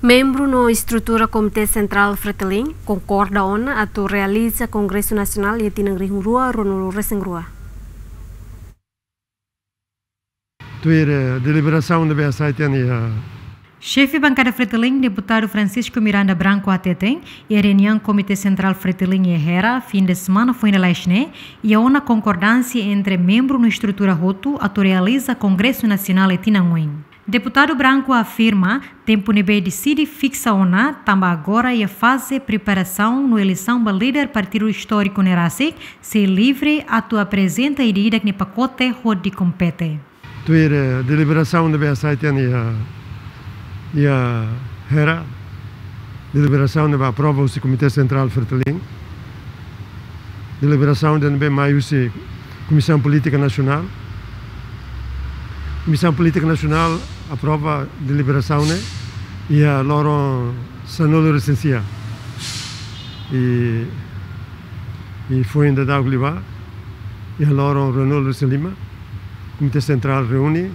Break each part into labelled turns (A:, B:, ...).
A: Membro no estrutura Comitê Central Fretilin concorda ona atu realiza Congresso Nacional e tinang rua ronulu resengrua.
B: Tuir deliberação da BSA tem
C: Chefe bancada Fretilin, deputado Francisco Miranda Branco Atetém, e a reunião Comitê Central Fretilin e Herra, fim de semana foi na Leixne, e a uma concordância entre membro no estrutura Roto atu realiza Congresso Nacional e Tinanguin. Deputado Branco afirma tempo nebe decide fixa ona tamba agora e a fase preparação no eleição do líder partido histórico Nerasik se livre atu apresenta ideia que pacote rode compete.
B: Tuir deliberação da BSA tem Herra, deliberação da aprova o Comitê Central Fretilin, deliberação da maiúse Comissão Política Nacional. Comissão Política Nacional aprova a deliberação e a loro sanolo recensia e foi ainda da Oliva e a loro renolo recelima. Comitê Central reúne,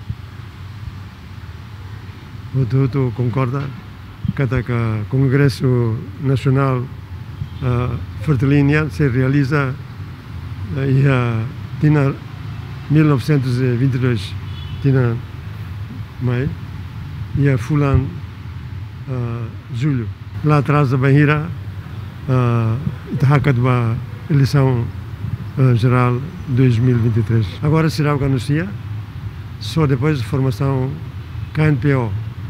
B: o tudo concorda que o Congresso Nacional Fretilin se realiza e tinha 1922 tinha mai e a fulan julho lá atrás da Bahia itahakat ba eleição geral 2023 agora será o que anuncia só depois da formação KNPO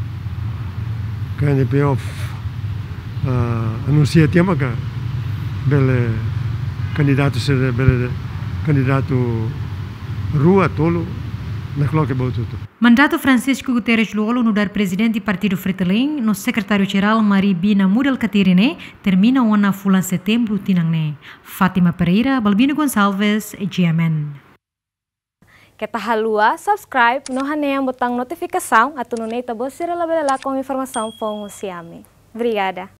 B: anuncia tema que bele candidato ser bele candidato rua tolo na coloca tudo.
C: Mandato Francisco Guterres Luolo no dar presidente do partido Fretilin, no secretário-geral Maria Bina Mudel Catirine, termina o ano fulan setembro tinangne. Fátima Pereira, Balbino Gonçalves, GMN.
D: Kita halua, subscribe, no haneang botang notificação, at tununay tabo sira labela com informação fong siami. Obrigada.